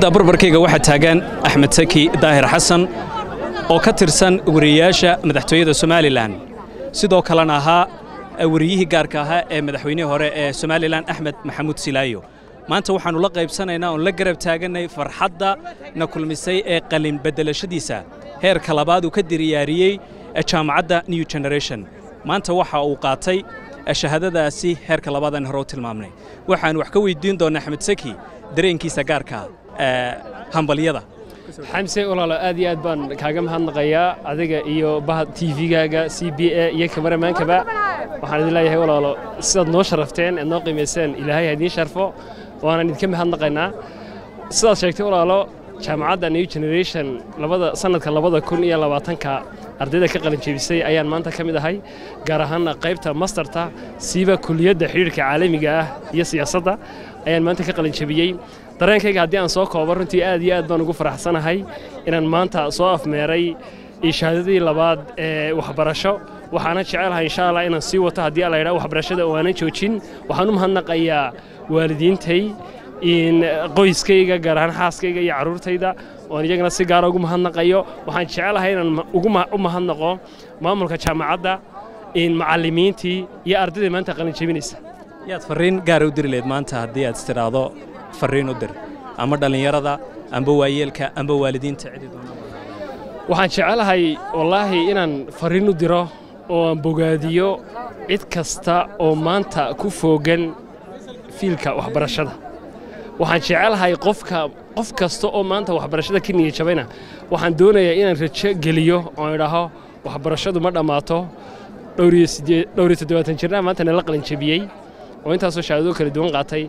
barbarkayga waxa taagan Axmed Saki Daahir Xasan oo ka tirsan wariyaasha madaxtooyada Somaliland sidoo kalena ahaa wariyihii gaarka ahaa ee madaxweynihii hore ee Somaliland Axmed Maxamuud Silaayo maanta waxaanu la qaybsanaynaa oo la garab taaganay farxadda na kulmisay ee qalin bedelashadiisa heerka labaad uu ka diyaariyay jaamacadda New Generation maanta waxa uu qaatay shahaadadaasi heerka labaad aan hore u tilmaamnay waxaan wax ka weydiin doonaa Axmed Saki dareenkiisa gaarka hambaliyada xamse walaalo aad iyo aad baan kaaga mahadnaqayaa adiga iyo bahad TV-gaaga CBA iyo kamaramankaba waxaan idin leeyahay walaalo sidaad noo sharafteen ee noo qiimeyseen ilaahay ha idin sharfo waana idinka mahadnaqaynaa sidaad sheegtay walaalo jaamacadda New Generation sanadka 2020ka ardayda ka qalin jebisay ayaan maanta ka mid ahay gaar ahaan qaybta masterta siiba kulliyadda xiriirka caalamiga ah iyo siyaasadda ayaan maanta ka qalin jebiyay dareenkayga haddii aan soo koobo runtii aad iyo aad baan ugu faraxsanahay inaan maanta soo afmeeray shahaadadii labaad ee waxbarasho waxaana jecelahay insha Allah inaan sii wato haddii la yiraahdo waxbarashada oo aanan joojin waxaan u mahadnaqayaa waalidiintay in qoyskayga gaar ahaan xaaskayga iyo carruurtayda oo iyagana si gaar ah ugu mahadnaqayo waxaan jecelahay inaan u mahadnaqo maamulka jaamacadda in macallimiintii iyo ardayda maanta qalin jebinaysa yaad fariin gaar u diri leed maanta haddii aad istiraado fariin u dir ama dhalinyarada amba waayeelka amba waalidiinta cid doona waxaan jecelahay wallahi inaan fariin u diro oo aan bogaadiyo cid kasta oo maanta ku foogan fiilka waxbarashada waxaan jecelahay qof kasta oo maanta waxbarashada ka niyad jabayna waxaan doonayaa inaan rajo geliyo oo idhaaho waxbarashadu ma dhamaato dhowr iyo 70 jirna maanta la qalin jebiyay oo intaasoo shahaado kala duwan qaatay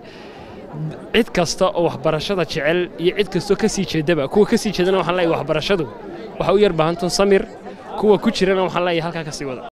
cid kasta oo waxbarashada jecel iyo cid kasta ka sii jeedaba kuwa ka sii jeedana waxaan leeyahay waxbarashadu waxa u yar baahantoon samir kuwa ku jirana waxaan leeyahay halka ka sii wada